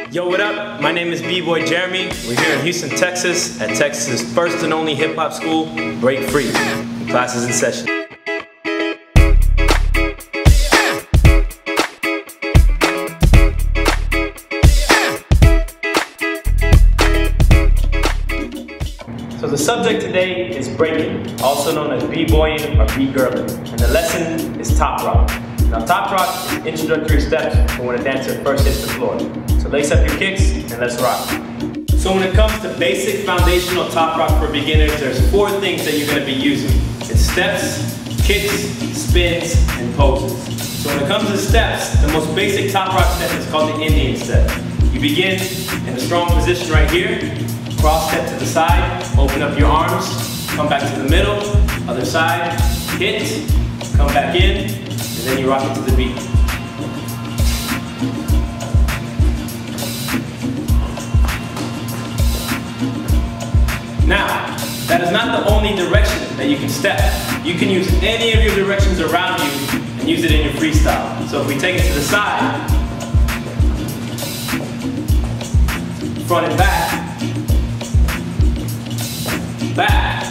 Yo, what up? My name is B-Boy Jeremy. We're here in Houston, Texas, at Texas' first and only hip-hop school, Break Free. Classes in session. So the subject today is Breakin, also known as B-Boying or BGIRLS, and the lesson is Toprock. Now Toprock is introductory steps for when a dancer first hits the floor. So lace up your kicks and let's rock. So when it comes to basic foundational Toprock for beginners, there's 4 things that you're going to be using. It's steps, kicks, spins, and poses. So when it comes to steps, the most basic Toprock step is called the Indian step. You begin in a strong position right here, cross step to the side, open up your arms, come back to the middle, other side, hit, come back in, and then you rock it to the beat. Now, that is not the only direction that you can step. You can use any of your directions around you and use it in your freestyle. So if we take it to the side, front and back, back.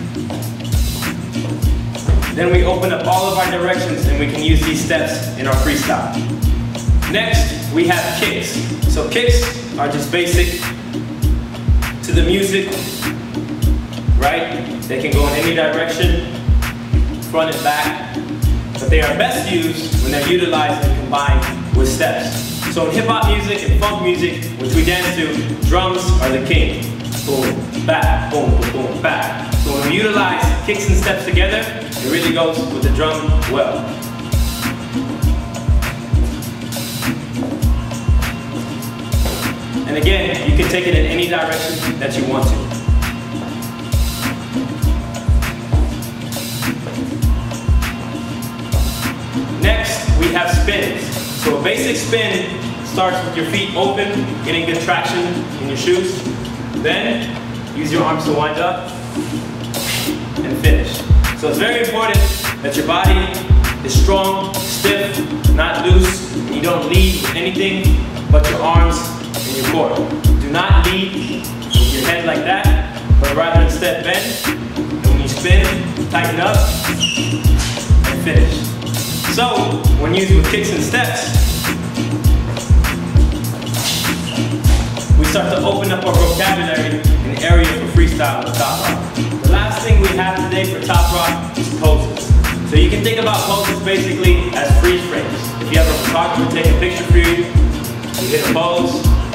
Then we open up all of our directions and we can use these steps in our freestyle. Next, we have kicks. So kicks are just basic to the music, right? They can go in any direction, front and back, but they are best used when they're utilized and combined with steps. So in hip hop music and funk music, which we dance to, drums are the king. Boom, back, boom, boom, boom, back. So when we utilize kicks and steps together, it really goes with the drum well. And again, you can take it in any direction that you want to. Next, we have spins. So a basic spin starts with your feet open, getting good traction in your shoes. Then, use your arms to wind up and finish. So it's very important that your body is strong, stiff, not loose, and you don't lead with anything but your arms and your core. Do not lead with your head like that, but rather instead bend, and when you spin, tighten up, and finish. So, when used with kicks and steps, we start to open up our vocabulary and area for freestyle with Toprock. The last thing we have today for Toprock is poses. So you can think about poses basically as freeze frames. If you have a photographer take a picture for you, you hit a pose,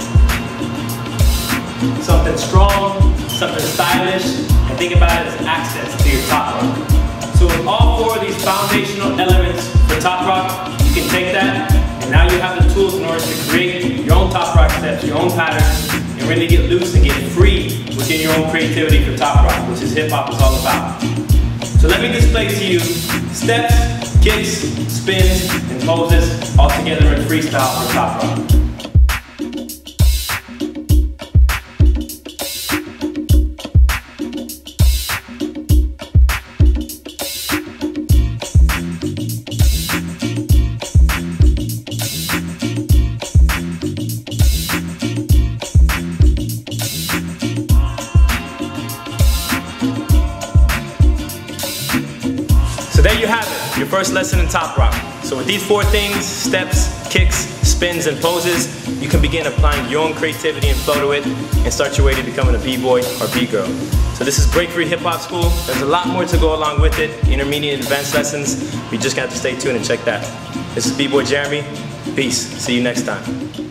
something strong, something stylish, and think about it as access to your Toprock. So with all 4 of these foundational elements for Toprock, you can take that, and now you have the tools in order to create your own Toprock steps, your own patterns, and really get loose and get free within your own creativity for Toprock, which is hip-hop is all about. So let me display to you steps, kicks, spins, and poses all together in freestyle for Toprock. So there you have it, your first lesson in Toprock. So with these 4 things, steps, kicks, spins, and poses, you can begin applying your own creativity and flow to it and start your way to becoming a B-boy or B-girl. So this is Break Free Hip Hop School. There's a lot more to go along with it, intermediate and advanced lessons. You just got to stay tuned and check that. This is B-Boy Jeremy. Peace. See you next time.